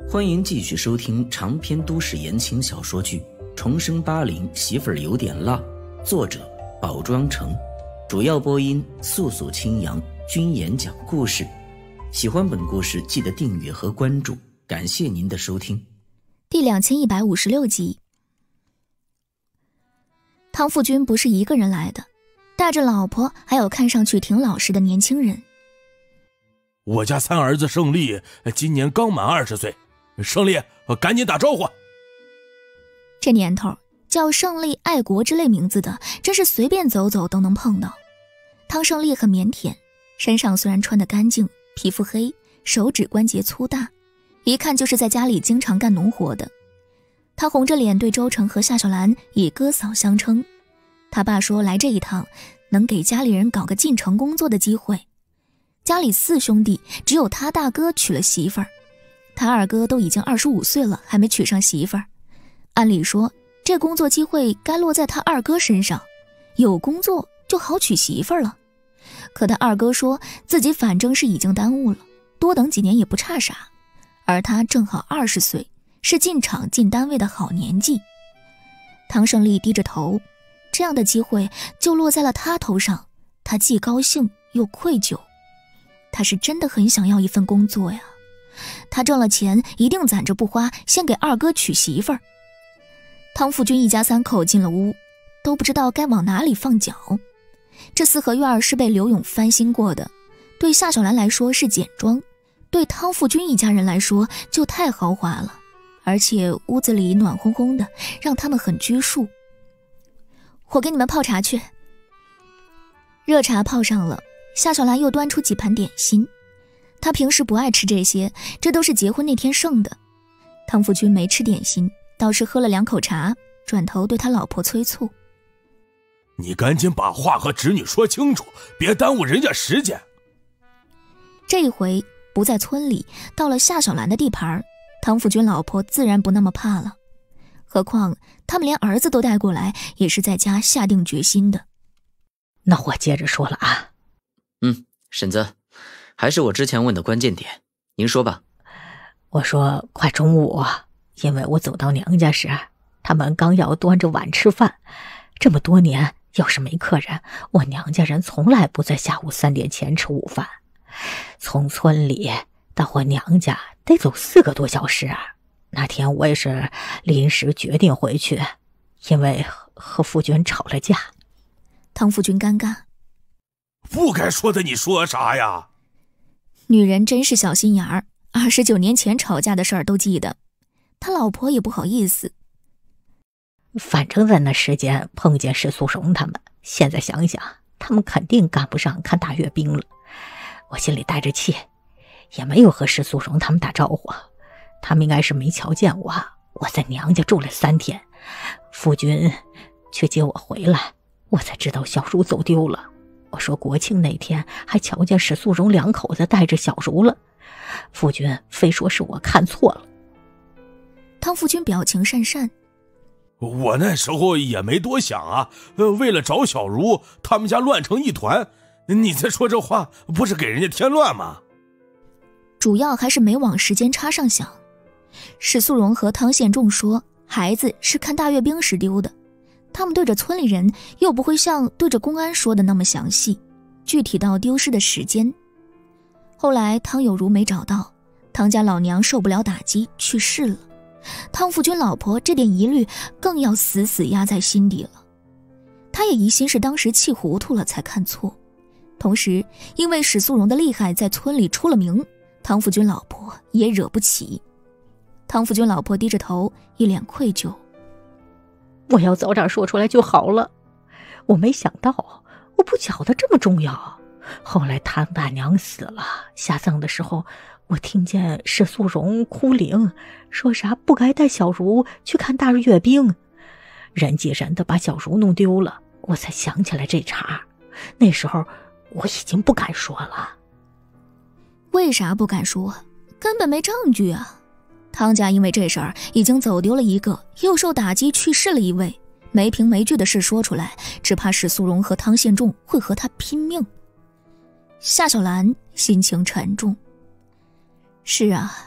欢迎继续收听长篇都市言情小说剧《重生80媳妇儿有点辣》，作者宝庄城，主要播音素素清扬，君言讲故事。喜欢本故事记得订阅和关注，感谢您的收听。 第2156集。汤富军不是一个人来的，带着老婆还有看上去挺老实的年轻人。 我家三儿子胜利今年刚满20岁，胜利赶紧打招呼。 这年头叫胜利、爱国之类名字的真是随便走走都能碰到。汤胜利很腼腆，身上虽然穿得干净，皮肤黑，手指关节粗大，一看就是在家里经常干农活的。他红着脸对周成和夏小兰以哥嫂相称。他爸说来这一趟能给家里人搞个进城工作的机会。家里4兄弟只有他大哥娶了媳妇儿，他二哥都已经25岁了还没娶上媳妇儿。按理说这工作机会该落在他二哥身上，有工作就好娶媳妇儿了。可他二哥说自己反正是已经耽误了，多等几年也不差啥，而他正好20岁，是进厂进单位的好年纪。汤胜利低着头，这样的机会就落在了他头上，他既高兴又愧疚。他是真的很想要一份工作呀，他挣了钱一定攒着不花，先给二哥娶媳妇儿。汤富军一家3口进了屋，都不知道该往哪里放脚。这4合院是被刘勇翻新过的，对夏小兰来说是简装，对汤富军一家人来说就太豪华了，而且屋子里暖烘烘的，让他们很拘束。我给你们泡茶去。热茶泡上了，夏小兰又端出几盘点心。她平时不爱吃这些，这都是结婚那天剩的。汤富军没吃点心，倒是喝了2口茶，转头对他老婆催促： 你赶紧把话和侄女说清楚，别耽误人家时间。 这一回不在村里，到了夏小兰的地盘，汤富军老婆自然不那么怕了。何况他们连儿子都带过来，也是在家下定决心的。 那我接着说了啊。 婶子，还是我之前问的关键点，您说吧。 我说快中午，因为我走到娘家时，他们刚要端着碗吃饭。这么多年，要是没客人，我娘家人从来不在下午3点前吃午饭。从村里到我娘家得走4个多小时。那天我也是临时决定回去，因为和富军吵了架。 汤富军尴尬， 不该说的你说啥呀？ 女人真是小心眼儿，29年前吵架的事儿都记得。他老婆也不好意思。 反正在那时间碰见石素荣他们，现在想想，他们肯定赶不上看大阅兵了。我心里带着气，也没有和石素荣他们打招呼。他们应该是没瞧见我在娘家住了3天，夫君却接我回来，我才知道小茹走丢了。我说国庆那天还瞧见史素荣2口子带着小茹了，夫君非说是我看错了。 汤富军表情讪讪， 我那时候也没多想啊，为了找小茹，他们家乱成一团。你在说这话，不是给人家添乱吗？ 主要还是没往时间差上想。史素荣和汤宪仲说孩子是看大阅兵时丢的，他们对着村里人又不会像对着公安说的那么详细，具体到丢失的时间。后来汤有如没找到，汤家老娘受不了打击去世了，汤富军老婆这点疑虑更要死死压在心底了。他也疑心是当时气糊涂了才看错，同时因为史素荣的厉害在村里出了名，汤富军老婆也惹不起。汤富军老婆低着头，一脸愧疚。 我要早点说出来就好了，我没想到我不觉得这么重要。后来汤大娘死了，下葬的时候我听见石素荣哭灵，说啥不该带小茹去看大阅兵，人挤人的把小茹弄丢了，我才想起来这茬。那时候我已经不敢说了。 为啥不敢说？根本没证据啊。汤家因为这事儿已经走丢了1个，又受打击去世了1位，没凭没据的事说出来，只怕史素荣和汤宪仲会和他拼命。夏小兰心情沉重。是啊，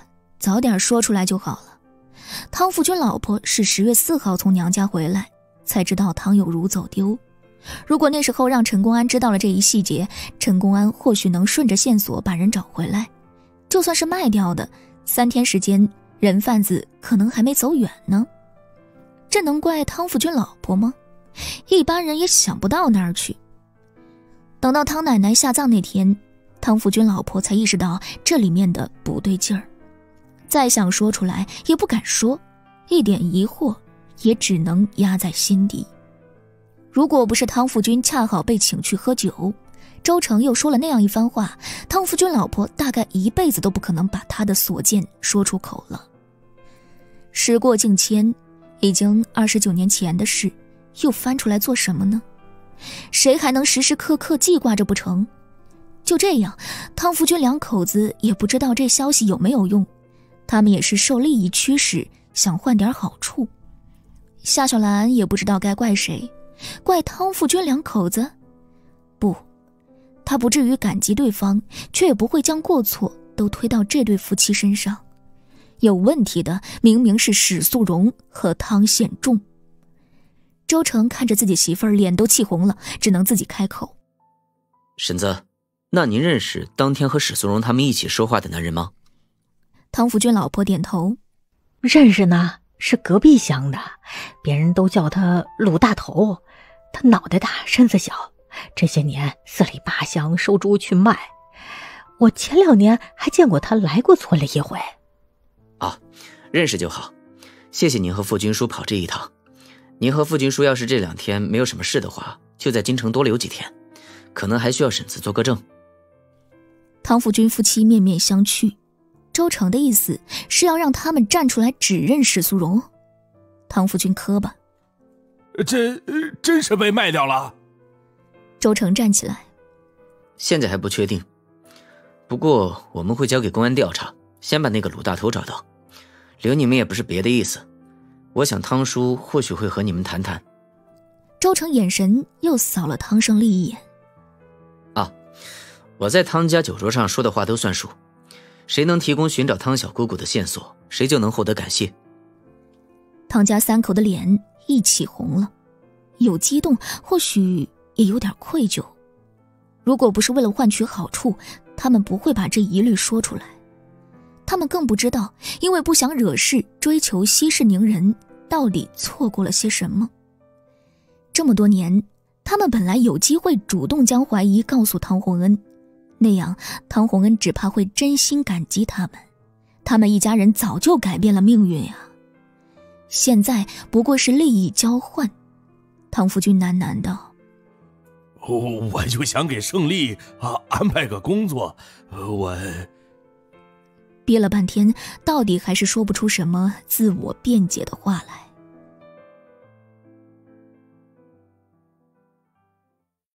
早点说出来就好了。汤福军老婆是10月4号从娘家回来，才知道汤有如走丢。如果那时候让陈公安知道了这一细节，陈公安或许能顺着线索把人找回来。就算是卖掉的，3天时间，人贩子可能还没走远呢。这能怪汤福军老婆吗？一般人也想不到那儿去。等到汤奶奶下葬那天，汤福军老婆才意识到这里面的不对劲儿，再想说出来也不敢说，一点疑惑也只能压在心底。如果不是汤福军恰好被请去喝酒，周成又说了那样一番话，汤福军老婆大概一辈子都不可能把他的所见说出口了。时过境迁，已经29年前的事，又翻出来做什么呢？谁还能时时刻刻记挂着不成？就这样，汤福军两口子也不知道这消息有没有用，他们也是受利益驱使，想换点好处。夏小兰也不知道该怪谁，怪汤福军两口子？不，他不至于感激对方，却也不会将过错都推到这对夫妻身上。有问题的明明是史素荣和汤显仲。周成看着自己媳妇儿，脸都气红了，只能自己开口： 婶子，那您认识当天和史素荣他们一起说话的男人吗？ 汤福军老婆点头： 认识呢，是隔壁乡的，别人都叫他鲁大头。他脑袋大身子小，这些年4里8乡收猪去卖。我前2年还见过他来过村里一回。 啊，认识就好，谢谢您和傅军书跑这一趟。您和傅军书要是这2天没有什么事的话，就在京城多留几天，可能还需要婶子做个证。 汤福军夫妻面面相觑，周成的意思是要让他们站出来指认史素荣。汤福军磕巴： 这真是被卖掉了？ 周成站起来： 现在还不确定，不过我们会交给公安调查，先把那个鲁大头找到。留你们也不是别的意思，我想汤叔或许会和你们谈谈。 周成眼神又扫了汤胜利一眼： 啊，我在汤家酒桌上说的话都算数，谁能提供寻找汤小姑姑的线索，谁就能获得感谢。 汤家3口的脸一起红了，有激动，或许也有点愧疚。如果不是为了换取好处，他们不会把这疑虑说出来。他们更不知道，因为不想惹事，追求息事宁人，到底错过了些什么。这么多年，他们本来有机会主动将怀疑告诉汤洪恩，那样汤洪恩只怕会真心感激他们，他们一家人早就改变了命运呀。现在不过是利益交换。汤福军喃喃道： 我就想给胜利安排个工作，我憋了半天，到底还是说不出什么自我辩解的话来。